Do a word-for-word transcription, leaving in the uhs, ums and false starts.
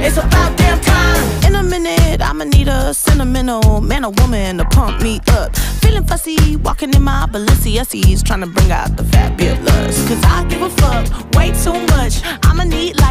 It's about damn time. In a minute, I'ma need a sentimental man or woman to pump me up. Feeling fussy, walking in my Balenciennes, trying to bring out the fabulous. Cause I give a fuck way too much. I'ma need like